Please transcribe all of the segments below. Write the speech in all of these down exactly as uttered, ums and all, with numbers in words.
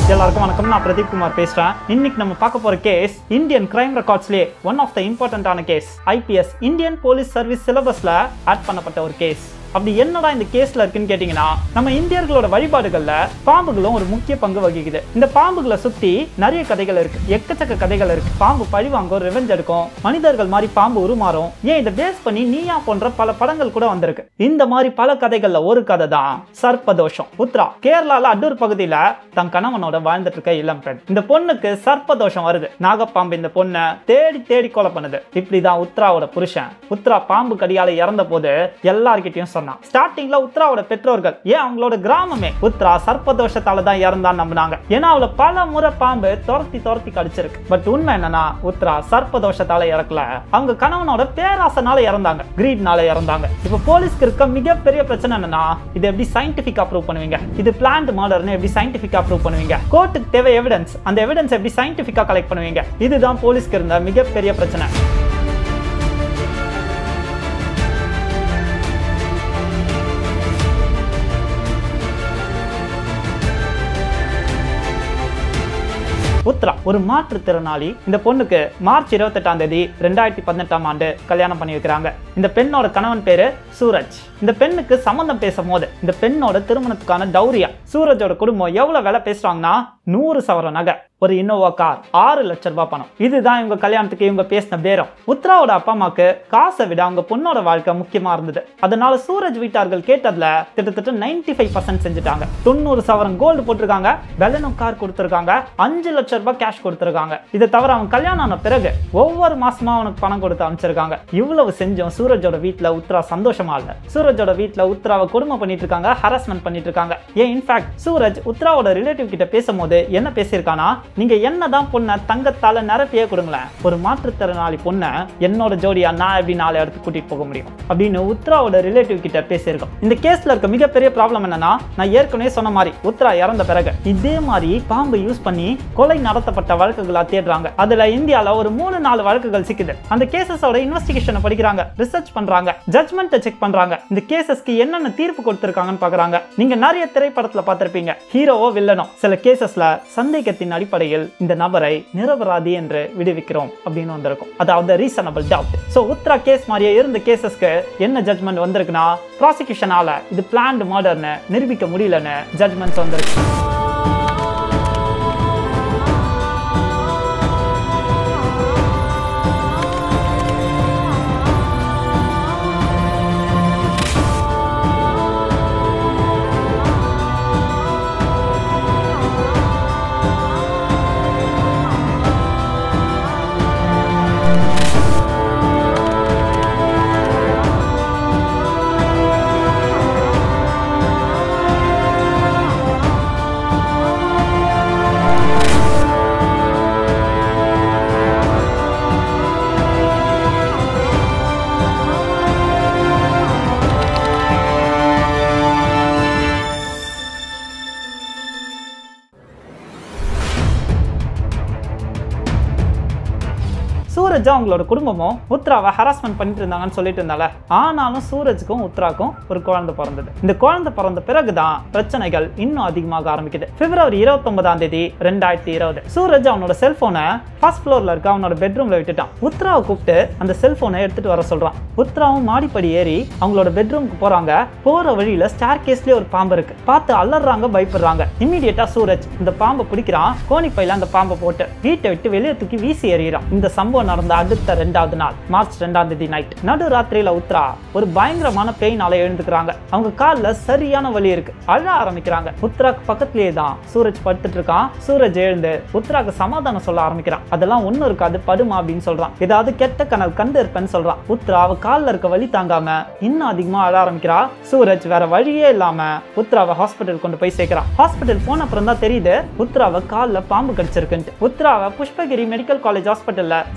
எல்லாருக்கும் வணக்கம். நான் பிரதீப் குமார் பேசுறேன். இன்னைக்கு நம்ம பார்க்க போற கேஸ் இந்தியன் கிரைம் ரெக்கார்ட்ஸ்லயே ஒன் ஆஃப் த இம்பார்ட்டன்டான case. IPS Indian police service சிலபஸ்ல ஆட் பண்ணப்பட்ட ஒரு கேஸ். அப்படி என்னடா இந்த கேஸ்ல இருக்குன்னு கேட்டீங்கன்னா, நம்ம இந்தியர்களோட வழிபாடுகள்ல பாம்புகளும் ஒரு முக்கிய பங்கு வகிக்குது. இந்த பாம்புகளை சுத்தி நிறைய கதைகள் இருக்கு, எக்கச்சக்க கதைகள் இருக்கு. பாம்பு பழி வாங்கும், ரிவெஞ்ச் எடுக்கும், மனிதர்கள் மாதிரி பாம்பு உருமாறும். ஏன் இதை பேஸ் பண்ணி நீயா போன்ற பல படங்கள் கூட வந்திருக்கு. இந்த மாதிரி பல கதைகள்ல ஒரு கதை தான் சர்ப்பதோஷம். உத்ரா கேரளால அடூர் பகுதியில தன் கணவனோட வாழ்ந்துட்டு இருக்க இளம் பெண். இந்த பொண்ணுக்கு சர்ப்பதோஷம் வருது. நாகப்பாம்பு இந்த பொண்ணை தேடி தேடி கொலை பண்ணுது. இப்படிதான் உத்ராவோட புருஷன் உத்ரா பாம்பு கடியால இறந்த போது எல்லார்கிட்டையும் ஸ்டார்டிங்ல உத்ராவோட பெற்றோர்கள், ஏன் அவங்களோட கிராமமே உத்ரா சர்ப்பதோஷத்தால தான் இறந்தான்னு நம்பினாங்க. ஏன்னா அவளை பல முறை பாம்பு துரத்தி துரத்தி கடிச்சிருக்கு. பட் உண்மை என்னன்னா, உத்ரா சர்ப்பதோஷத்தால இறக்கல, அவங்க கணவனோட பேராசனால இறந்தாங்க, கிரீட்னால இறந்தாங்க. இப்ப போலீஸ்க்கு இருக்க மிகப்பெரிய பிரச்சனை என்னன்னா, இது எப்படி சயின்டிபிக்கா ப்ரூவ் பண்ணுவீங்க? இது பிளான்ட் மர்டர்னு எப்படி சயின்டிபிக்கா ப்ரூவ் பண்ணுவீங்க? கோர்ட்டுக்கு தேவை எவிடன்ஸ், அந்த எவிடன்ஸ் எப்படி சயின்டிபிக்கா கலெக்ட் பண்ணுவீங்க? இதுதான் போலீஸ்க்கு இருந்த மிகப்பெரிய பிரச்சனை. உத்ரா ஒரு மாற்றுத்திறனாளி. இந்த பொண்ணுக்கு மார்ச் இருபத்தி எட்டாம் தேதி ரெண்டாயிரத்தி பதினெட்டாம் ஆண்டு கல்யாணம் பண்ணி வைக்கிறாங்க. இந்த பெண்ணோட கணவன் பேரு சூரஜ். இந்த பெண்ணுக்கு சம்பந்தம் பேசும் போது இந்த பெண்ணோட திருமணத்துக்கான டௌரியா சூரஜோட குடும்பம் எவ்வளவு வேலை பேசுறாங்கன்னா, நூறு சவர நகை, ஒரு இன்னோவா கார், ஆறு லட்சம் ரூபாய் பணம். இதுதான் இவங்க கல்யாணத்துக்கு இவங்க பேசின பேரம். உத்ராவோட அப்பா அம்மாக்கு காசை விட அவங்க பொண்ணோட வாழ்க்கை முக்கியமா இருந்தது. அதனால சூரஜ் வீட்டார்கள் கேட்டதுல கிட்டத்தட்ட நைன்டி ஃபைவ் பர்சன்ட் செஞ்சுட்டாங்க. தொண்ணூறு சவரம் கோல்டு போட்டிருக்காங்க, பெலனும் கார் கொடுத்திருக்காங்க, அஞ்சு லட்சம் ரூபாய் கேஷ் கொடுத்திருக்காங்க. இதை தவிர அவன் கல்யாணம் ஆன பிறகு ஒவ்வொரு மாசமா அவனுக்கு பணம் கொடுத்து அனுப்பிச்சிருக்காங்க. இவ்வளவு செஞ்சோம் சூரஜோட வீட்டுல உத்ரா சந்தோஷமா இல்ல. சூரஜோட வீட்டுல உத்ராவை கொடுமை பண்ணிட்டு இருக்காங்க, ஹராஸ்மெண்ட் பண்ணிட்டு இருக்காங்க. ஏன் இன்ஃபேக்ட் சூரஜ் உத்ராவோட ரிலேட்டிவ் கிட்ட பேசும்போது என்ன பேசியிருக்கானா, நீங்க என்னதான் பொண்ணை தங்கத்தால நிரப்பியே கொடுங்களேன், ஒரு மாற்றுத்திறனாளி பொண்ணை என்னோட ஜோடியா நான் எப்படி நாலு இடத்துக்கு கூட்டிட்டு போக முடியும் அப்படின்னு உத்ராவோட ரிலேட்டிவ் கிட்ட பேசியிருக்கோம். இந்த கேஸ்ல இருக்க மிகப்பெரிய ப்ராப்ளம் என்னன்னா, நான் ஏற்கனவே சொன்ன மாதிரி உத்ரா இறந்த பிறகு இதே மாதிரி பாம்பு யூஸ் பண்ணி கொலை நடத்தப்பட்ட வழக்குகளா தேடுறாங்க. அதுல இந்தியால ஒரு மூணு நாலு வழக்குகள் சிக்குது. அந்த கேசஸோட இன்வெஸ்டிகேஷனை படிக்கிறாங்க, ரிசர்ச் பண்றாங்க, ஜட்மெண்ட்டை செக் பண்றாங்க, இந்த கேசஸ்க்கு என்னென்ன தீர்ப்பு கொடுத்திருக்காங்கன்னு பாக்குறாங்க. நீங்க நிறைய திரைப்படத்துல பார்த்திருப்பீங்க, ஹீரோவோ வில்லனோ சில கேசஸ்ல சந்தேகத்தின் அடிப்படையில் இந்த நபரை நிரபராதி என்று விடுவிக்கிறோம் அப்படின்னு வந்திருக்கும், அதாவது reasonable doubt. So Uthra case மாதிரியே இருந்த கேசஸ்க்கு என்ன ஜட்மெண்ட் வந்திருக்குன்னா, ப்ராசிக்யூஷனால இது பிளான்ட் மர்டர்னு நிரூபிக்க முடியலன்னு ஜட்மெண்ட்ஸ் வந்திருக்கு. சூரஜ் அவங்களோட குடும்பமும் உத்ராவை ஹராஸ்மெண்ட் பண்ணிட்டு இருந்தாங்கன்னு சொல்லிட்டு இருந்தால, ஆனாலும் சூரஜுக்கும் உத்ராக்கும் ஒரு குழந்தை பிறந்தது. இந்த குழந்தை பிறந்த பிறகுதான் பிரச்சனைகள் இன்னும் அதிகமாக ஆரம்பிக்குது. பிப்ரவரி இருபத்தி ஒன்பதாம் தேதி ரெண்டாயிரத்தி இருபது சூரஜ் அவனோட செல்போனை ஃபர்ஸ்ட் ஃப்ளோர்ல இருக்க அவனோட பெட்ரூம்ல விட்டுட்டான். உத்ராவை கூப்பிட்டு அந்த செல்போனை எடுத்துட்டு வர சொல்றான். உத்ராவும் மாடிப்படி ஏறி அவங்களோட பெட்ரூமுக்கு போறாங்க. போற வழியில ஸ்டார் கேஸ்லயே ஒரு பாம்பு இருக்கு. பார்த்து அலறாங்க, பயப்படுறாங்க. இமீடியட்டா சூரஜ் இந்த பாம்பை பிடிக்கிறான். கோணிப்பையில அந்த பாம்பை போட்டு வீட்டை விட்டு வெளியே தூக்கி வீசி எறிகிறான். இந்த சம்பவம் நடந்த அடுத்த ரெண்டாவது நாள் மார்ச் ரெண்டாம் தேதி நைட் நடு ராத்திரியில உத்ரா ஒரு பயங்கரமான பெயினால எழுந்துக்கிறாங்க. அவங்க கால்ல சரியான வலி இருக்கு, அழ ஆரம்பிக்கிறாங்க. உத்ராக்கு பக்கத்திலேயே தான் சூரஜ் படுத்துட்டு இருக்கான். சூரஜ் எழுந்து உத்ராக்கு சமாதானம் சொல்ல ஆரம்பிக்கிறான். அதெல்லாம் ஒண்ணு இருக்காது, படுமா அப்படின்னு சொல்றான். ஏதாவது கெட்ட கனவு கண்டு இருப்பேன்னு சொல்றான். உத்ரா அவ கால்ல இருக்க வலி தாங்காம இன்னும் அதிகமா அழ ஆரம்பிக்கிறா. சூரஜ் வேற வழியே இல்லாம உத்ராவை ஹாஸ்பிட்டல் கொண்டு போய் சேர்க்கிறான். ஹாஸ்பிட்டல் போன அப்புறம் தான் தெரியுது உத்ராவை கால்ல பாம்பு கடிச்சிருக்குன்ட்டு. உத்ராவை புஷ்பகிரி மெடிக்கல் காலேஜ் ஹாஸ்பிட்டல்ல சேர்த்தாங்க.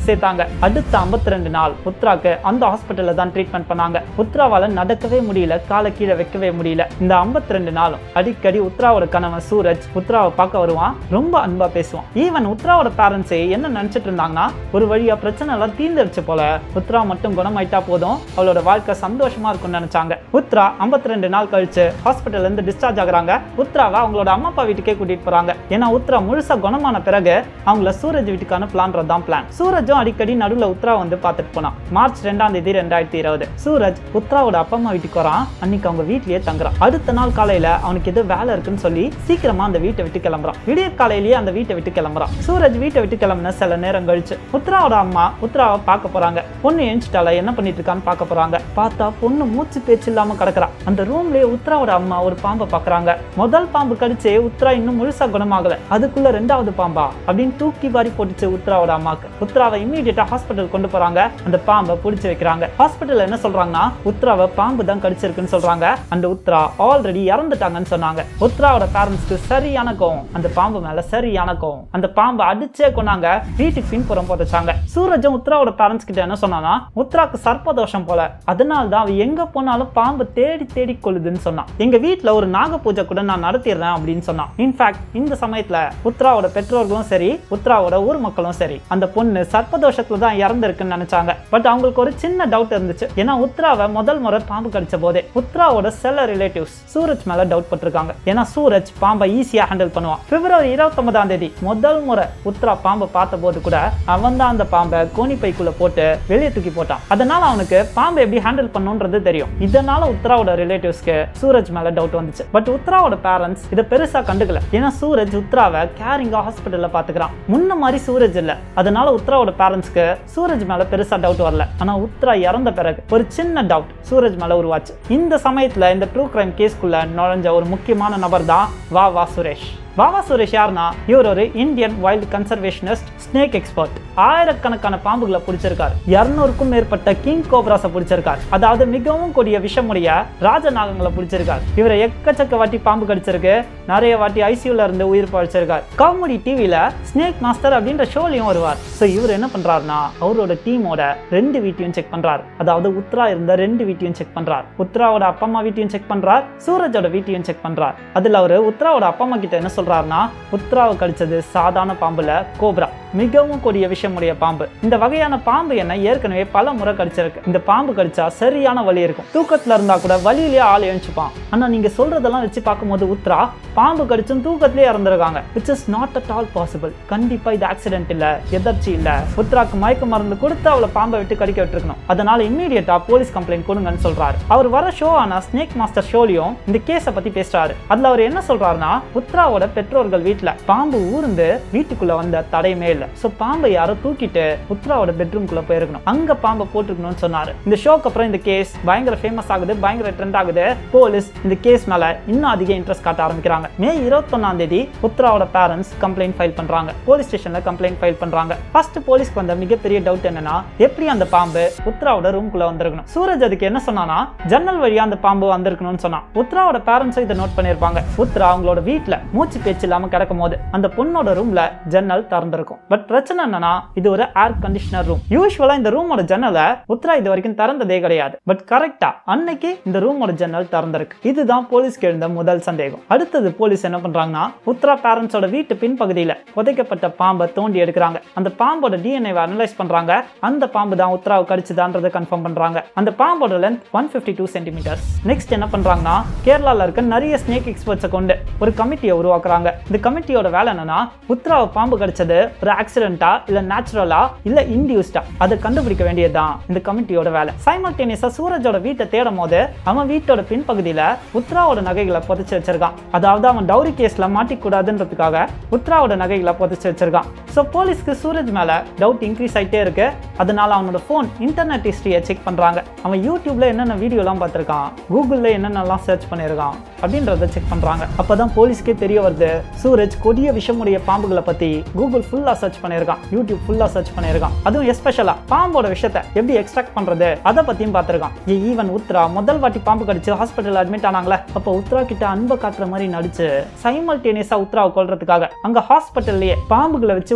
பண்ணாங்க. அடுத்த ஐம்பத்தி ரெண்டு நாள் உத்ராக்கு அந்த ஹாஸ்பிட்டல்ல தான் ட்ரீட்மெண்ட் பண்ணாங்க. உத்ராவால நடக்கவே முடியல, காலை கீழே வைக்கவே முடியல. இந்த ஐம்பத்தி ரெண்டு நாளும் அடிக்கடி உத்ராவோட கணவன் சூரஜ் உத்ராவை பார்க்க வருவான், ரொம்ப அன்பா பேசுவான். ஈவன் உத்ராவோட பேரண்ட்ஸே என்ன நினைச்சிட்டு இருந்தாங்கன்னா, ஒரு வழியா பிரச்சனை எல்லாம் தீர்ந்துருச்சு போல, உத்ரா மட்டும் குணமாயிட்டா போதும், அவளோட வாழ்க்கை சந்தோஷமா இருக்கும்னு நினைச்சாங்க. உத்ரா ஐம்பத்தி ரெண்டு நாள் கழிச்சு ஹாஸ்பிட்டல்ல இருந்து டிஸ்சார்ஜ் ஆகுறாங்க. உத்ராவை அவங்களோட அம்மா அப்பா வீட்டுக்கே கூட்டிட்டு போறாங்க. ஏன்னா உத்ரா முழுசா குணமான பிறகு அவங்கள சூரஜ் வீட்டுக்கான பிளான்றதான் பிளான். சூரஜும் அடிக்கடி நடுவுல உத்ரா வந்து பார்த்துட்டு போனான். மார்ச் ரெண்டாம் தேதி ரெண்டாயிரத்தி இருபது சூரஜ் உத்ராவோட அப்பா அம்மா வீட்டுக்கு வரான். அன்னைக்கு அவங்க வீட்லயே தங்குறான். அடுத்த நாள் காலையில அவனுக்கு ஏதோ வேலை இருக்குன்னு சொல்லி சீக்கிரமா அந்த வீட்டை விட்டு கிளம்புறான். விடிய காலையிலேயே அந்த வீட்டை விட்டு கிளம்புறான். சூரஜ் வீட்டை விட்டு கிளம்புன சில நேரம் கழிச்சு உத்ராவோட அம்மா உத்ராவை பார்க்க போறாங்க. பொண்ணு எழுந்துட்டால என்ன பண்ணிட்டு இருக்கான்னு பார்க்க போறாங்க. பார்த்தா பொண்ணு மூச்சு பேச்சு இல்லாம கிடக்குறான். அந்த ரூம்லயே உத்ராவோட அம்மா ஒரு பாம்பை பாக்குறாங்க. முதல் பாம்பு கடிச்சு உத்ரா இன்னும் முழுசா குணமாகல, அதுக்குள்ள ரெண்டாவது பாம்பா அப்படின்னு தூக்கி வாரி போட்டுச்சு உத்ராவோட அம்மாக்கு. உத்ராவை இமீடியட்டா ஹாஸ்பிட்டல் கொண்டு போறாங்க. அந்த பாம்பை புடிச்சு வைக்கிறாங்க. ஹாஸ்பிட்டல்ல என்ன சொல்றாங்கன்னா, உத்ராவை பாம்பு தான் கடிச்சிருக்குன்னு சொல்றாங்க. அந்த உத்ரா ஆல்ரெடி இறந்துட்டாங்கன்னு சொன்னாங்க. உத்ராவோட பேரண்ட்ஸ்க்கு சரியான கோவம், அந்த பாம்பு மேல சரியான கோவம். அந்த பாம்பை அடிச்சே கொண்டாங்க, வீட்டுக்கு பின்புறம் போட்டுச்சாங்க. சூரஜும் உத்ராவோட பேரண்ட்ஸ் கிட்ட என்ன சொன்னானா, உத்ராக்கு சர்ப்பதோஷம் போல, அதனால தான் அவ எங்க போனாலும் பாம்பு தேடி தேடி கொள்ளுதுன்னு சொன்னான். எங்க வீட்டுல ஒரு நாக பூஜை கூட நான் நடத்திடுறேன் அப்படின்னு சொன்னான். இன்ஃபேக்ட் இந்த சமயத்துல உத்ராவோட பெற்றோர்களும் சரி, உத்ராவோட ஊர் மக்களும் சரி, அந்த பொண்ணு சர்ப்பதோஷத்துல தான் இறந்திருக்குன்னு நினைச்சாங்க. பட் அவங்களுக்கு ஒரு சின்ன டவுட் இருந்துச்சு. ஏன்னா உத்ராவை முதல் முறை பாம்பு கடிச்ச போதே உத்ராவோட சில ரிலேட்டிவ்ஸ் சூரஜ் மேல டவுட் பட்டிருக்காங்க. ஏன்னா சூரஜ் பாம்பை ஈஸியா ஹேண்டில் பண்ணுவான். பிப்ரவரி இருபத்தி ஒன்பதாம் தேதி முதல் முறை உத்ரா பாம்பை பார்த்த போது கூட அவன் தான் அந்த பாம்பை கோணி பைக்குள்ள போட்டு வெளியே தூக்கி போட்டான். அதனால அவனுக்கு பாம்பை எப்படி ஹேண்டில் பண்ணுன்றது தெரியும். இதனால உத்ராவோட ரிலேட்டிவ்ஸ்க்கு சூரஜ் மேல டவுட் வந்துச்சு. பட் உத்ராவோட பேரண்ட்ஸ் இதை பெருசா கண்டுக்கல. ஏன்னா சூரஜ் உத்ராவை கேரிங்கா ஹாஸ்பிட்டல்ல பாத்துக்கிறான். முன்ன மாதிரி சூரஜ் இல்ல. அதனால உத்ராவோட பேரண்ட்ஸ்க்கு சூரஜ் மேல பெருசா டவுட் வரல. ஆனா உத்ரா இறந்த பிறகு ஒரு சின்ன டவுட் சூரஜ் மேல உருவாச்சு. இந்த சமயத்துல இந்த ட்ரூ கிரைம் கேஸ்க்குள்ள நுழைஞ்ச ஒரு முக்கியமான நபர் தான் வா வா சுரேஷ். வாவா சுரேஷ் யாருன்னா, இவர் ஒரு Indian wild conservationist, snake expert. ஆயிரக்கணக்கான பாம்புகளை பிடிச்சிருக்காரு. இருநூறுக்கும் மேற்பட்ட கிங் கோப்ராஸை பிடிச்சிருக்காரு. அதாவது மிகவும் கொடிய விஷமுடைய ராஜநாகங்களை பிடிச்சிருக்காரு. இவரை எக்கச்சக்க வாட்டி பாம்பு கடிச்சிருக்கு, நிறைய வாட்டி ஐசியூல இருந்து உயிர் பழிச்சிருக்காரு. காமெடி டிவில ஸ்னேக் மாஸ்டர் அப்படின்ற ஷோலையும் வருவார். ஸோ இவர் என்ன பண்றாருன்னா, அவரோட டீமோட ரெண்டு வீட்டையும் செக் பண்றாரு. அதாவது உத்ரா இருந்த ரெண்டு வீட்டையும் செக் பண்றாரு. உத்ராவோட அப்பா அம்மா வீட்டையும் செக் பண்றார், சூரஜோட வீட்டையும் செக் பண்றார். அதுல அவரு உத்ராவோட அப்பா அம்மா கிட்ட என்ன சொல்றாருன்னா, உத்ராவை கடிச்சது சாதாரண பாம்புல கோப்ரா, மிகவும் கொடிய விஷமுடைய பாம்பு. இந்த வகையான பாம்பு என்ன ஏற்கனவே பல முறை கடிச்சிருக்கு. இந்த பாம்பு கடிச்சா சரியான வலி இருக்கும். தூக்கத்துல இருந்தா கூட வலியிலேயே ஆள் எழுந்துப்பான். ஆனா நீங்க சொல்றதெல்லாம் வச்சு பார்க்கும்போது உத்ரா பாம்பு கடிச்சும் தூக்கத்திலேயே இறந்துருக்காங்க. which is not at all possible. கண்டிப்பா இது ஆக்சிடென்ட் இல்ல, எதர்ச்சி இல்ல. உத்ராக்கு மயக்க மருந்து கொடுத்து அவளை பாம்பை விட்டு கடிக்க விட்டுருக்கணும். அதனால இம்மீடியட்டா போலீஸ் கம்ப்ளைண்ட் கொடுங்கன்னு சொல்றாரு. அவர் வர ஷோ ஆனா ஸ்னேக் மாஸ்டர் ஷோலையும் இந்த கேஸை பத்தி பேசுறாரு. அதுல அவர் என்ன சொல்றாருன்னா, உத்ராவோட பெற்றோர்கள் வீட்டுல பாம்பு ஊர்ந்து வீட்டுக்குள்ள வந்த தடையுமே இல்ல. சோ பாம்பை யாரோ தூக்கிட்டு உத்ராவோட பெட்ரூம்குள்ள போயிருக்கணும், அங்க பாம்பை போட்டுருக்கணும்னு சொன்னாரு. இந்த ஷோக்கு அப்புறம் இந்த கேஸ் பயங்கர ஃபேமஸ் ஆகுது, பயங்கர ட்ரெண்ட் ஆகுது. போலீஸ் இந்த கேஸ் மேல இன்னும் அதிக இன்ட்ரெஸ்ட் காட்ட ஆரம்பிக்கிறாங்க. மே இருபத்தி ஒன்னாம் தேதி உத்ராவோட பேரண்ட்ஸ் கம்ப்ளைண்ட் ஃபைல் பண்றாங்க. போலீஸ் ஸ்டேஷன்ல கம்ப்ளைண்ட் ஃபைல் பண்றாங்க. ஃபர்ஸ்ட் போலீஸ்க்கு வந்த மிகப்பெரிய டவுட் என்னன்னா, எப்படி அந்த பாம்பு உத்ராவோட ரூம்குள்ள வந்திருக்கணும். சூரஜ் அதுக்கு என்ன சொன்னானா, ஜன்னல் வழியா அந்த பாம்பு வந்திருக்கணும்னு சொன்னான். உத்ராவோட பேரண்ட்ஸ் இதை நோட் பண்ணிருப்பாங்க. உத்ரா அவங்களோட வீட்டுல மூச்சு பேச்சு இல்லாம கிடக்கும் போது அந்த பொண்ணோட ரூம்ல ஜன்னல் திறந்திருக்கும். பட் பிரச்சனை என்னன்னா, இது ஒரு ஏர் கண்டிஷனர் ரூம். யூசுவலா இந்த ரூமோட ஜன்னலை உத்ரா இது வரைக்கும் திறந்ததே கிடையாது. பட் கரெக்டா அன்னைக்கு இந்த ரூமோட ஜன்னல் திறந்திருக்கு. இதுதான் போலீஸ்க்கு எழுந்த முதல் சந்தேகம். அடுத்தது போலீஸ் என்ன பண்றாங்கன்னா, உத்ரா பேரண்ட்ஸோட வீட்டு பின்பகுதியில புதைக்கப்பட்ட பாம்பை தோண்டி எடுக்கிறாங்க. அந்த பாம்போட டிஎன்ஏ அனலைஸ் பண்றாங்க. அந்த பாம்பு தான் உத்ராவை கடிச்சுதான்றதை கன்ஃபார்ம் பண்றாங்க. அந்த பாம்போட length one fifty two centimetres. Next என்ன பண்றாங்கன்னா, கேரளால இருக்க நிறைய ஸ்னேக் எக்ஸ்பர்ட்ஸை கொண்டு ஒரு கமிட்டியை உருவாக்குறாங்க. இந்த கமிட்டியோட வேலை என்னன்னா, உத்ராவை பாம்பு கடிச்சது ஒரு ஆக்சிடென்டா இல்ல நேச்சுரலா இல்ல இன்டியூஸ்டா அதை கண்டுபிடிக்க வேண்டியதுதான் இந்த கமிட்டியோட வேலை. சைமல்டேனியஸா சூரஜோட வீட்டை தேடும் போது அவன் வீட்டோட பின்பகுதியில உத்ராவோட நகைகளை புதைச்சு வச்சிருக்கான். அதாவது அவன் டவுரி கேஸ்ல மாட்டிக்கூடாதுன்றதுக்காக உத்ராவோட நகைகளை புதைச்சு வச்சிருக்கான். சோ போலீஸ்க்கு சூரஜ் மேல டவுட் இன்க்ரீஸ் ஆயிட்டே இருக்கு. அதனால அவனோட போன் இன்டர்நெட் ஹிஸ்டரியை செக் பண்றாங்க. அவன் யூடியூப்ல என்னென்ன வீடியோ எல்லாம் பார்த்திருக்கான், கூகுள்ல என்னென்னலாம் சர்ச் பண்ணிருக்கான் அப்படின்றத செக் பண்றாங்க. அப்பதான் போலீஸ்க்கே தெரிய வருது, சூரஜ் கொடிய விஷமுடைய பாம்புகளை பத்தி கூகுள் ஃபுல்லா சர்ச் பண்ணிருக்கான், யூடியூப் ஃபுல்லா சர்ச் பண்ணிருக்கான். அதுவும் எஸ்பெஷலா பாம்போட விஷயத்தை எப்படி எக்ஸ்ட்ராக்ட் பண்றது அதை பத்தியும் பார்த்திருக்கான். ஈவன் உத்ரா முதல் வாட்டி பாம்பு கடிச்சு ஹாஸ்பிட்டல் அட்மிட் ஆனாங்களே, அப்ப உத்ரா கிட்ட அன்பை காட்டுற மாதிரி நடிச்சு சைமல்டேனியஸா உத்ராவை கொல்றதுக்காக அங்க ஹாஸ்பிட்டல்லயே பாம்புகளை வச்சு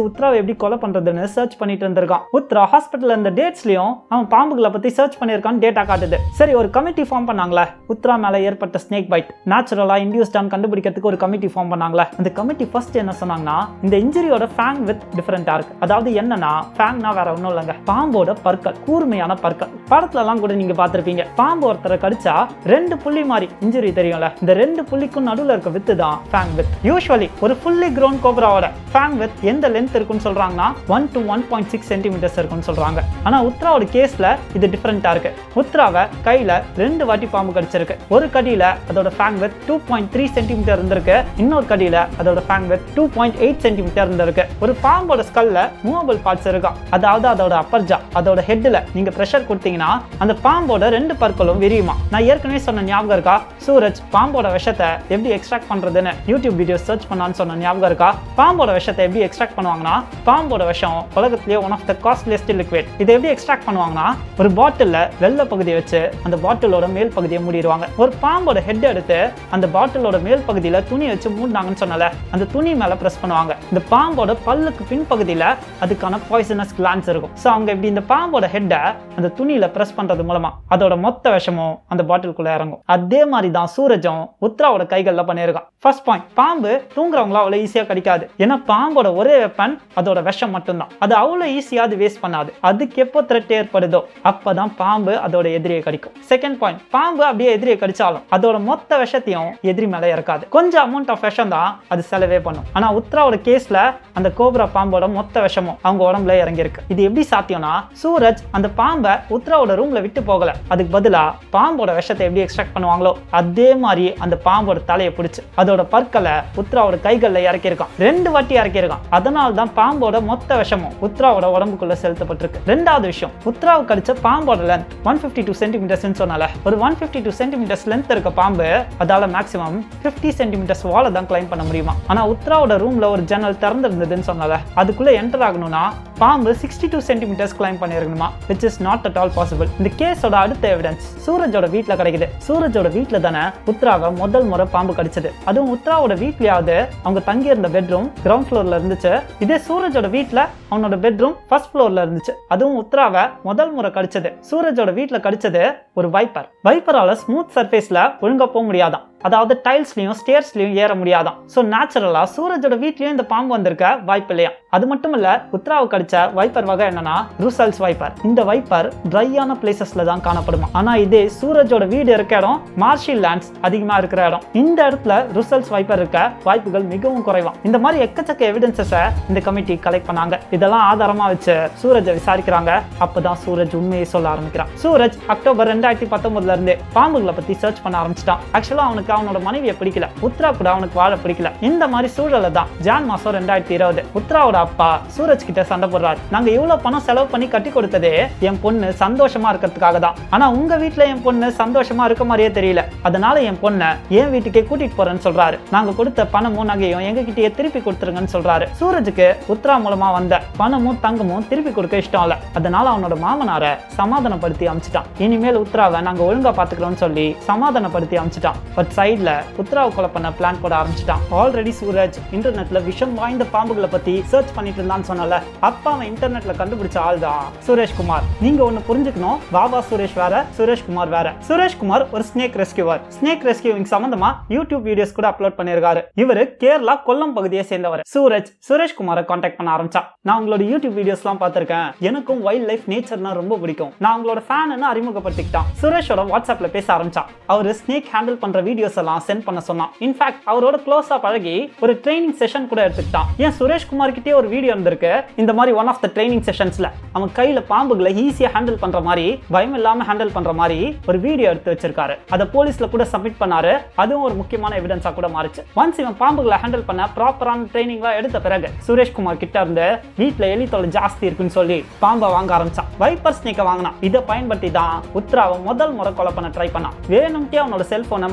உத்ராவை எப்படி கொலை பண்றதுன்னு சர்ச் பண்ணிட்டு இருந்திருக்கான். உத்ரா ஹாஸ்பிட்டல் இந்த டேட்ஸ்லயும் அவன் பாம்புகளை பத்தி சர்ச் பண்ணிருக்கான் டேட்டா காட்டுது. சரி, ஒரு கமிட்டி ஃபார்ம் பண்ணாங்களே உத்ரா மேல ஏற்பட்ட ஸ்னேக் பைட் நேச்சுரலா இன்டியூஸ்டான் கண்டுபிடிக்கிறதுக்கு ஒரு கமிட்டி ஃபார்ம் பண்ணாங்களே. அந்த கமிட்டி ஃபர்ஸ்ட் என்ன சொன்னாங்கன்னா, இந்த இன்ஜுரியோட ஃபேங் வித் டிஃபரெண்டா இருக்கு. அதாவது என்னன்னா, ஃபேங்னா வேற ஒன்றும் இல்லைங்க, பாம்போட பற்கள், கூர்மையான பற்கள். படத்துல எல்லாம் கூட நீங்க பாத்திருப்பீங்க, பாம்பு ஒருத்தரை கடிச்சா ரெண்டு புள்ளி மாதிரி இன்ஜுரி தெரியும்ல, இந்த ரெண்டு புள்ளிக்கும் நடுவில் இருக்க வித்து தான் ஃபேங் வித். யூஸ்வலி ஒரு ஃபுல்லி க்ரோன் கோப்ராவோட ஃபேங் வித் எந்த லென்த் இருக்குன்னு சொல்றாங்கன்னா one to one point six centimetres இருக்குன்னு சொல்றாங்க. ஆனா உத்ராவோட கேஸ்ல இது டிஃபரெண்டா இருக்கு. உத்ராவை கையில ரெண்டு வாட்டி பாம்பு கடிச்சிருக்கு. ஒரு கடியில அதோட fang width two point three centimetre இருந்திருக்கு, இன்னொரு கடியில அதோட fang width two point eight centimetre இருந்திருக்கு. ஒரு பாம்போட ஸ்கல்ல மூவபிள் பார்ட்ஸ் இருக்கும், அதாவது அதோட அப்பர் ஜா, அதோட ஹெட்ல நீங்க பிரஷர் கொடுத்தீங்கன்னா அந்த பாம்போட ரெண்டு பற்களும் விரியுமா. நான் ஏற்கனவே சொன்ன ஞாபகம் இருக்கா, சூரஜ் பாம்போட விஷத்தை எப்படி எக்ஸ்ட்ராக்ட் பண்றதுன்னு யூடியூப் வீடியோ சர்ச் பண்ணான்னு சொன்ன ஞாபகம் இருக்கா. பாம்போட விஷத்தை எப்படி எக்ஸ்ட்ராக்ட் பண்ணுவாங்கன்னா, பாம்போட விஷம் உலகத்திலேயே one of the costliest liquid. இதை எப்படி எக்ஸ்ட்ராக்ட் பண்ணுவாங்கன்னா, ஒரு பாட்டில்ல வெள்ளை பகுதியை வச்சு அந்த பாட்டிலோட மேல் பகுதியை மூடிடுவாங்க. ஒரு பாம்போட ஹெட் எடுத்து அந்த பாட்டிலோட மேல் பகுதியில துணி வச்சு மூடினாங்கன்னு சொன்னல, அந்த துணி மேல பிரஸ் பண்ணுவாங்க. இந்த பாம்போட பல்லுக்கு பின் பகுதியில அதுக்கான பாய்சனஸ் கிளான்ஸ் இருக்கும். சோ அவங்க இப்படி இந்த பாம்போட ஹெட்டை அந்த துணியில பிரஸ் பண்றது மூலமா அதோட மொத்த விஷமும் அந்த பாட்டிலுக்குள்ள இறங்கும். அதே மாதிரி தான் சூரஜும் உத்ராவோட கைகள்ல பண்ணியிருக்கான். ஃபர்ஸ்ட் பாயிண்ட், பாம்பு தூங்குறவங்களா அவ்வளவு ஈஸியா கிடைக்காது. ஏன்னா பாம்போட ஒரே வெப்பன் அதோட விஷம் மட்டும்தான். அது அவ்வளவு ஈஸியா அது வேஸ்ட் பண்ணாது. அதுக்கு எப்போ த்ரெட் ஏற்படுதோ அப்பதான் பாம்பு அதோட எதிரியை கடிக்கும். செகண்ட் பாயிண்ட், பாம்பு அப்படியே எதிரியை கடிச்சாலும் அதோட மொத்த விஷத்தையும் எதிரி மேல இறக்காது. கொஞ்சம் அமௌண்ட் ஆஃப் விஷம் தான் அது செலவே பண்ணும். ஆனா உத்ராவோட கேஸ்ல அந்த கோப்ரா பாம்போட மொத்த விஷமும் அவங்க உடம்புல இறங்கி இருக்கு. இது எப்படி சாத்தியம்னா, சூரஜ் அந்த பாம்பை உத்ராவோட ரூம்ல விட்டு போகல, அதுக்கு பதிலா பாம்போட விஷத்தை எப்படி எக்ஸ்ட்ராக்ட் பண்ணுவாங்களோ அதே மாதிரி அந்த பாம்போட தலையை பிடிச்சு அதோட பற்களை உத்ராவோட கைகள்ல இறக்கி இருக்கான். ரெண்டு வாட்டி இறக்கி இருக்கான். அதனால தான் பாம்போட மொத்த விஷமும் உத்ராவோட உடம்புக்குள்ள செலுத்தப்பட்டிருக்கு. ரெண்டாவது விஷயம், உத்ராவு கடிச்ச பாம்போட length one fifty two centimetres சொன்னால, ஒரு one fifty two centimetres length இருக்க பாம்பு அதால மேக்ஸிமம் பிப்டி சென்டிமீட்டர்ஸ் வால தான் கிளைம் பண்ண முடியுமா. ஆனா உத்ராவோட ரூம்ல ஒரு ஜன்னல் திறந்து இருந்ததுன்னு சொன்னால, அதுக்குள்ள என்டர் ஆகணும்னா பாம்பு சிக்ஸ்டி டூ சென்டிமீட்டர்ஸ் கிளைம் பண்ணிருக்கணுமா, which is not at all possible. இந்த கேஸோட அடுத்த எவிடன்ஸ் சூரஜோட வீட்ல கிடைக்குது. சூரஜோட வீட்ல தானே உத்ராவை முதல் முறை பாம்பு கடிச்சது. அதுவும் உத்ராவோட வீட்லயாவது அவங்க தங்கி இருந்த பெட்ரூம் கிரவுண்ட் ஃப்ளோர்ல இருந்துச்சு. இதே சூரஜோட வீட்ல அவனோட பெட்ரூம் ஃபர்ஸ்ட் ஃப்ளோர்ல இருந்துச்சு. அதுவும் உத்ராவை முதல் முறை கடிச்சது சூரஜோட வீட்ல கடிச்சது ஒரு வைப்பர். வைப்பரால ஸ்மூத் சர்ஃபேஸ்ல ஒழுங்கா போக முடியாதான், அதாவது டைல்ஸ்லயும் ஸ்டேர்ஸ்லயும் ஏற முடியாதான். சோ நேச்சுரலா சூரஜோட வீட்லயும் இந்த பாம்பு வந்திருக்க வாய்ப்பு இல்லையா. அது மட்டும் இல்ல, உத்ராவு கடிச்ச வைப்பர் வகை என்னன்னா ருசல்ஸ் வைப்பர். இந்த வைப்பர் ட்ரையான பிளேசஸ்ல தான் காணப்படுமா. ஆனா இதே சூரஜோட வீடு இருக்க இடம் மார்ஷியல் லேண்ட்ஸ் அதிகமா இருக்கிற இடம். இந்த இடத்துல ருசல்ஸ் வைப்பர் இருக்க வாய்ப்புகள் மிகவும் குறைவாம். இந்த மாதிரி எக்கச்சக்க எவிடன்சஸ இந்த கமிட்டி கலெக்ட் பண்ணாங்க. இதெல்லாம் ஆதாரமா வச்சு சூரஜை விசாரிக்கிறாங்க. அப்பதான் சூரஜ் உண்மையை சொல்ல ஆரம்பிக்கிறான். சூரஜ் அக்டோபர் ரெண்டாயிரத்தி பத்தொன்பதுல இருந்து பாம்புகளை பத்தி சர்ச் பண்ண ஆரம்பிச்சிட்டான். ஆக்சுவலா அவனுக்கு அவனோட மனைவியை பிடிக்கல, உத்ரா கூட அவனுக்கு வாழ பிடிக்கல. இந்த மாதிரி சூழல தான் ஜான் மாசம் ரெண்டாயிரத்தி இருபது உத்ராவோட அப்பா சூரஜ் கிட்ட சண்டை போடுறாரு. நாங்க இவ்வளவு பணம் செலவு பண்ணி கட்டி கொடுத்ததே என் பொண்ணு சந்தோஷமா இருக்கிறதுக்காக தான். ஆனா உங்க வீட்டுல என் பொண்ணு சந்தோஷமா இருக்க மாதிரியே தெரியல, அதனால என் பொண்ணை என் வீட்டுக்கே கூட்டிட்டு போறேன்னு சொல்றாரு. நாங்க கொடுத்த பணமும் நகையும் எங்க கிட்டே திருப்பி கொடுத்துருங்கன்னு சொல்றாரு. சூரஜுக்கு உத்ரா மூலமா வந்த பணமும் தங்கமும் திருப்பி கொடுக்க இஷ்டம் இல்ல. அதனால அவனோட மாமனார சமாதானப்படுத்தி அமைச்சிட்டான். இனிமேல் உத்ராவை நாங்க ஒழுங்கா பாத்துக்கிறோம்னு சொல்லி சமாதானப்படுத்தி அமைச்சிட்டான். பட் சைட்ல உத்ராவை கொலை பண்ண பிளான் போட ஆரம்பிச்சிட்டான். ஆல்ரெடி சூரஜ் இன்டர்நெட்ல விஷம் வாய்ந்த பாம்புகளை பத்தி சர்ச் பண்ணிட்டு இருந்தான்னு சொன்னால, அப்பா அவன் இன்டர்நெட்ல கண்டுபிடிச்ச ஆள் தான் சுரேஷ்குமார். நீங்க ஒன்னு புரிஞ்சுக்கணும், பாபா சுரேஷ் வேற, சுரேஷ்குமார் வேற. சுரேஷ்குமார் ஒரு ஸ்னேக் ரெஸ்கியூவர். ஸ்னேக் ரெஸ்கியூவிங் சம்பந்தமா யூடியூப் வீடியோஸ் கூட அப்லோட் பண்ணிருக்காரு. இவரு கேரளா கொல்லம் பகுதியை சேர்ந்தவர். சூரஜ் சுரேஷ்குமாரை கான்டாக்ட் பண்ண ஆரம்பிச்சா. நான் உங்களோட யூடியூப் வீடியோஸ் எல்லாம் பார்த்திருக்கேன், எனக்கும் வைல்ட் லைஃப் நேச்சர்னா ரொம்ப பிடிக்கும், நான் உங்களோட ஃபேன் அறிமுகப்படுத்திக்கிட்டான். சுரேஷோட வாட்ஸ்அப்ல பேச ஆரம்பிச்சா. அவரு ஸ்னேக் ஹேண்டில் பண்ற வீடியோஸ் எல்லாம் சென்ட் பண்ண சொன்னான். இன்ஃபேக்ட் அவரோட க்ளோஸா பழகி ஒரு ட்ரைனிங் செஷன் கூட எடுத்துக்கிட்டான். ஏன் சுரேஷ்குமார் கிட்டே ஒரு வீடியோ இருந்திருக்கு. இந்த மாதிரி ஒன் ஆஃப் த ட்ரைனிங் செஷன்ஸ்ல அவன் கையில பாம்புகளை ஈஸியா ஹேண்டில் பண்ற மாதிரி, பயம் இல்லாம ஹேண்டில் பண்ற மாதிரி ஒரு வீடியோ எடுத்து வச்சிருக்காரு. அதை போலீஸ்ல கூட சப்மிட் பண்ணாரு. அதுவும் ஒரு முக்கியமான எவிடன்ஸா கூட மாறிச்சு. ஒன்ஸ் இவன் பாம்புகளை ஹேண்டில் பண்ண ப்ராப்பரான ட்ரைனிங்லாம் எடுத்த பிறகு சுரேஷ்குமார் கிட்ட இருந்து வீட்டுல எலி தொலை ஜாஸ்தி இருக்குன்னு சொல்லி பாம்பை வாங்க ஆரம்பிச்சான். வைப்பர் ஸ்னேக்கை வாங்கினான். இதை பயன்படுத்தி தான் உத்ராவை முதல் முறை கொலை பண்ண ட்ரை பண்ணான். வேணும்ட்டே அவனோட செல்போனை மாடியில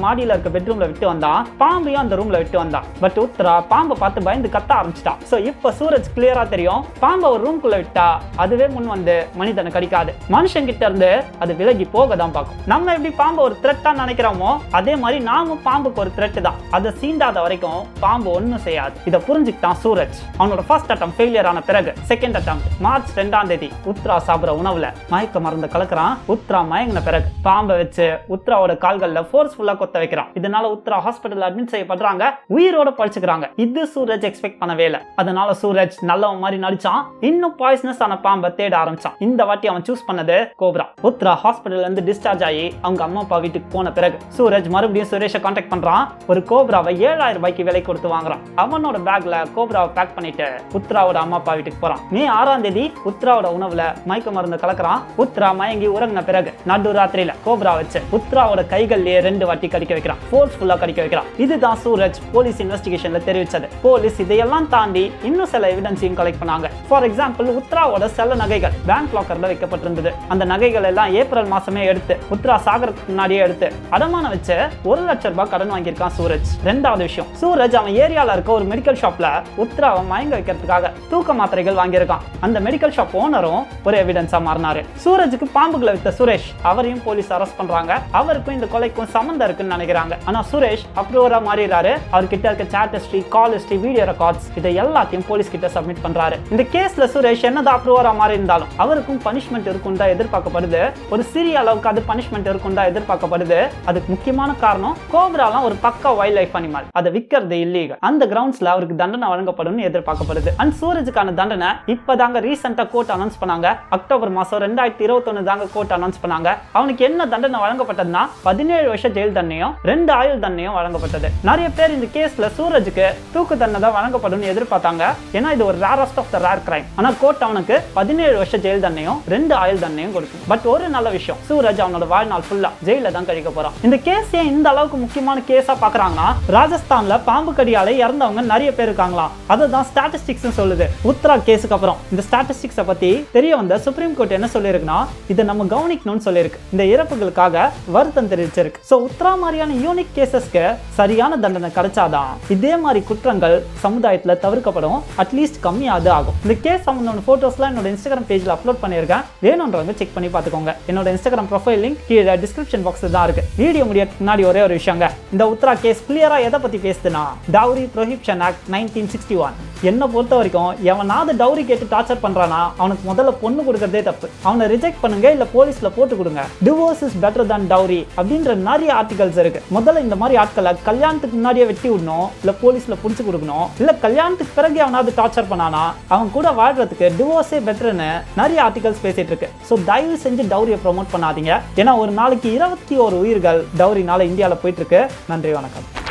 இருக்க பெட்ரூம்ல விட்டு வந்தான், பாம்பையும் அந்த ரூம்ல விட்டு வந்தான். பட் உத்ரா பாம்பை பார்த்து பயந்து கத்த ஆரம்பிச்சிட்டான். சோ இப்ப சூரஜ் கிளியரா தெரியும், பாம்பை ஒரு ரூம்குள்ள விட்டா அதுவே முன் வந்து மனிதனை கடிக்காது, மனுஷன் கிட்ட இருந்து அது விலகி போக தான் பார்க்கும். நம்ம எப்படி பாம்பு ஒரு த்ரெட்டா நினைக்கிறோமோ அதே மாதிரி நாமும் பாம்புக்கு ஒரு த்ரெட் தான். அதை சீண்டாத வரைக்கும் பாம்பு ஒன்னும் செய்யாது. இதை புரிஞ்சுக்கிட்டான் சூரஜ். அவனோட ஃபர்ஸ்ட் அட்டம் ஃபெயிலியர் ஆன பிறகு செகண்ட் அட்டம் மார்ச் ரெண்டாம் தேதி உத்ரா சாப்பிடுற உணவுல மயக்க மருந்து கலக்குறான். உத்ரா மயங்கின பிறகு பாம்பை வச்சு உத்ராவோட கால்கள்ல ஃபோர்ஸ்ஃபுல்லா கொத்த வைக்கிறான். இதனால உத்ரா ஹாஸ்பிட்டல் அட்மிட் செய்யப்படுறாங்க, உயிரோட பழிச்சுக்கிறாங்க. இது சூரஜ் எக்ஸ்பெக்ட் பண்ணவே இல்லை. அதனால சூரஜ் நல்லவன் மாதிரி நடிச்சான், இன்னும் பாய்சனஸ் ஆன பாம்பை தேட ஆரம்பிச்சான். இந்த வாட்டி அவன் சூஸ் பண்ணது கோப்ரா. உத்ரா ஹாஸ்பிட்டல்ல இருந்து டிஸ்சார்ஜ் ஆகி அவங்க அம்மா அப்பா வீட்டுக்கு போன பிறகு சூரஜ் மறுபடியும் சுரேஷை கான்டாக்ட் பண்றான். ஒரு கோப்ராவை ஏழாயிரம் ரூபாய்க்கு விலை கொடுத்து வாங்குறான். அவனோட பேக்ல கோப்ராவை பேக் பண்ணிட்டு உத்ராவோட அம்மா அப்பா வீட்டுக்கு போறான். மே ஆறாம் தேதி உத்ராவோட உணவுல மயக்க மருந்து கலக்குறான். உத்ரா மயங்கி உறங்கின பிறகு நடு ராத்திரியில கோப்ரா வச்சு உத்ராவோட கைகள்லயே ரெண்டு வாட்டி கடிக்க வைக்கிறான், ஃபோர்ஸ்ஃபுல்லா கடிக்க வைக்கிறான். இதுதான் சூரஜ் போலீஸ் இன்வெஸ்டிகேஷன்ல தெரிவிச்சது. போலீஸ் இதையெல்லாம் தாண்டி இன்னும் சில எவிடன்ஸையும் கலெக்ட் பண்ணாங்க. ஃபார் எக்ஸாம்பிள் உத்ராவோட சில நகைகள் பேங்க் லாக்கர்ல வைக்கப்பட்டிருந்தது. அந்த நகைகள் எல்லாம் ஏப்ரல் மாசமே எடுத்து உத்ரா சாகரத்துக்கு முன்னாடியே எடுத்து அடமான வச்சு ஒரு லட்சம் ரூபாய் கடன் வாங்கியிருக்கான் சூரஜ். ரெண்டாவது விஷயம், சூரஜ் அவன் ஏரியால இருக்க ஒரு மெடிக்கல் ஷாப்ல உத்ராவை மயங்க வைக்கிறதுக்காக தூக்க மாத்திரைகள் வாங்கியிருக்கான். அந்த மெடிக்கல் ஷாப் ஓனரும் ஒரு எவிடன்ஸா மாறினாரு. சூரஜுக்கு பாம்புகளை வித்த சுரேஷ் அவரையும் போலீஸ் அரெஸ்ட் பண்றாங்க. அவருக்கும் இந்த கொலைக்கும் சம்பந்தம் இருக்குன்னு நினைக்கிறாங்க. ஆனா சுரேஷ் அப்ரூவரா மாறிடுறாரு. அவர்கிட்ட இருக்க chat history, call history, video records இதை எல்லாத்தையும் போலீஸ் கிட்ட சப்மிட் பண்றாரு. இந்த கேஸ்ல சுரேஷ் என்னதான் அப்ரூவரா மாறி இருந்தாலும் அவருக்கும் பனிஷ்மெண்ட் இருக்கும் தான் எதிர்பார்க்கப்படுது. ஒரு சிறிய அளவுக்கு அது பனிஷ்மெண்ட் இருக்கும் தான் எதிர்பார்க்கப்படுது. அதுக்கு முக்கியமான காரணம் கோப்ராலாம் ஒரு பக்கா வைல்ட் லைஃப் அனிமல், அதை விற்கிறது இல்லீகல். அந்த கிரவுண்ட்ஸ்ல அவருக்கு தண்டனை வழங்கப்படும் எதிர்பார்க்கப்படுது. அண்ட் சூரஜுக்கான தண்டனை இப்பதாங்க ரீசெண்டா கோர்ட் அனௌன்ஸ் பண்ணாங்க. அக்டோபர் மாசம் ரெண்டாயிரத்தி இருபத்தி ஒன்னு தாங்க கோர்ட் அனௌன்ஸ் பண்ணாங்க. அவனுக்கு என்ன தண்டனை வழங்கப்பட்டதுன்னா பதினேழு வருஷம் ஜெயில் தண்டனையும் ரெண்டு ஆயுள் தண்டனையும் வழங்கப்பட்டது. நிறைய பேர் இந்த கேஸ்ல சூரஜுக்கு தூக்கு தண்டனை தான் வழங்கப்படும் எதிர்பார்த்தாங்க. ஏன்னா இது ஒரு rarest of the rare crime. ஆனா கோர்ட் அவனுக்கு பதினேழு வருஷம் ஜெயில் தண்டனையும் ரெண்டு ஆயுள் தண்டனையும் கொடுக்கும். பட் ஒரு நல்ல விஷயம், சூரஜ் அவனோட வாழ்நாள் ஃபுல்லா ஜெயில தான் கழிக்க போறான். இந்த கேஸ் ஏன் இந்த அளவுக்கு முக்கியமான கேஸா பாக்குறாங்கன்னா, ராஜஸ்தான்ல பாம்பு கடியால இறந்தவங்க நிறைய பேர் இருக்காங்களா, அதுதான் ஸ்டாட்டிஸ்டிக்ஸ் சொல்லுது. உத்ரா கேஸுக்கு அப்புறம் இந்த ஸ்டாட்டிஸ்டிக்ஸை பத்தி தெரிய வந்த சுப்ரீம் கோர்ட் என்ன சொல்லிருக்குன்னா, இதை நம்ம கவனிக்கணும்னு சொல்லியிருக்கு. இந்த இறப்புகளுக்காக வருத்தம் தெரிவிச்சிருக்கு. சோ உத்ரா மாதிரியான யூனிக் கேசஸ்க்கு சரியான தண்டனை கிடைச்சாதான் இதே மாதிரி குற்றங்கள் சமுதாயத்துல தவிர்க்கப்படும், அட்லீஸ்ட் கம்மியாவது ஆகும். இந்த கேஸ் சம்பந்தமான போட்டோஸ்லாம் என்னோட இன்ஸ்டாகிராம் பேஜ்ல அப்லோட் பண்ணியிருக்கேன். வேணும்ன்றவங்க செக் பண்ணி பார்த்துக்கோங்க. என்னோட இன்ஸ்டாகிராம் ப்ரொஃபைல் லிங்க் கீழே டிஸ்கிரிப்ஷன் பாக்ஸ்ல தான் இருக்கு. வீடியோ முடியறதுக்கு முன்னாடி ஒரே ஒரு விஷயங்க, இந்த உத்ரா கேஸ் கிளியரா எதை பத்தி பேசுதுன்னா, dowry prohibition act nineteen sixty one. என்ன பொறுத்த வரைக்கும் எவனாவது டவுரி கேட்டு டார்ச்சர் பண்றானா அவனுக்கு முதல்ல பொண்ணு கொடுக்கறதே தப்பு. அவனை ரிஜெக்ட் பண்ணுங்க, இல்ல போலீஸ்ல போட்டு கொடுங்க. Divorce is better than dowry அப்படின்ற நிறைய ஆர்டிகல்ஸ் இருக்கு. முதல்ல இந்த மாதிரி ஆட்களை கல்யாணத்துக்கு முன்னாடியே வெட்டி விடணும், இல்ல போலீஸ்ல புடிச்சு கொடுக்கணும். இல்ல கல்யாணத்துக்கு பிறகு அவனாவது டார்ச்சர் பண்ணானா அவன் கூட வாழ்றதுக்கு டிவோர்ஸே பெட்டர்னு நிறைய ஆர்டிகல்ஸ் பேசிட்டு இருக்கு. சோ தயவு செஞ்சு டவுரியை ப்ரோமோட் பண்ணாதீங்க. ஏன்னா ஒரு நாளைக்கு இருபத்தி ஒரு உயிர்கள் டவுரினால இந்தியாவில் போயிட்டு இருக்கு. நன்றி, வணக்கம்.